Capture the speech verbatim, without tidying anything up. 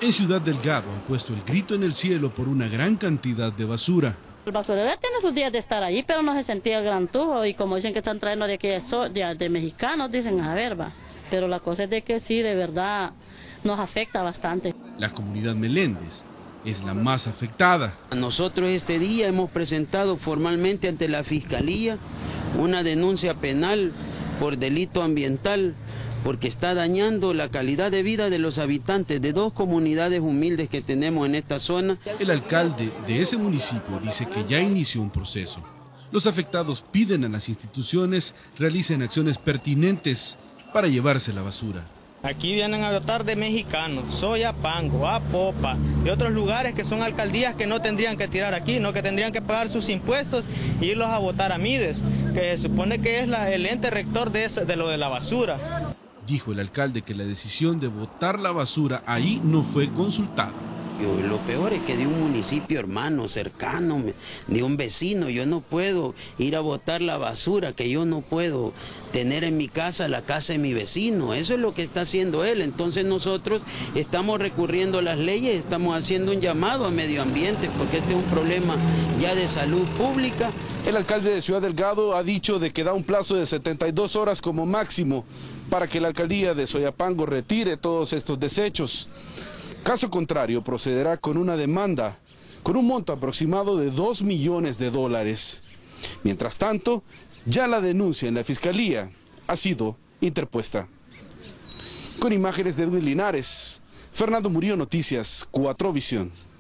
En Ciudad Delgado han puesto el grito en el cielo por una gran cantidad de basura. El basurero tiene sus días de estar allí, pero no se sentía el gran tubo, y como dicen que están trayendo de aquí de, de, de mexicanos, dicen a ver, va. Pero la cosa es de que sí, de verdad, nos afecta bastante. La comunidad Meléndez es la más afectada. Nosotros este día hemos presentado formalmente ante la Fiscalía una denuncia penal por delito ambiental, porque está dañando la calidad de vida de los habitantes de dos comunidades humildes que tenemos en esta zona. El alcalde de ese municipio dice que ya inició un proceso. Los afectados piden a las instituciones realicen acciones pertinentes para llevarse la basura. Aquí vienen a votar de mexicanos, Soyapango, Apopa y otros lugares que son alcaldías que no tendrían que tirar aquí, no, que tendrían que pagar sus impuestos e irlos a votar a Mides, que se supone que es la, el ente rector de, eso, de lo de la basura. Dijo el alcalde que la decisión de botar la basura ahí no fue consultada. Lo peor es que de un municipio hermano, cercano, de un vecino, yo no puedo ir a botar la basura, que yo no puedo tener en mi casa la casa de mi vecino. Eso es lo que está haciendo él. Entonces nosotros estamos recurriendo a las leyes, estamos haciendo un llamado a medio ambiente, porque este es un problema ya de salud pública. El alcalde de Ciudad Delgado ha dicho de que da un plazo de setenta y dos horas como máximo para que la alcaldía de Soyapango retire todos estos desechos. Caso contrario, procederá con una demanda con un monto aproximado de dos millones de dólares. Mientras tanto, ya la denuncia en la Fiscalía ha sido interpuesta. Con imágenes de Edwin Linares, Fernando Murillo, Noticias cuatro Visión.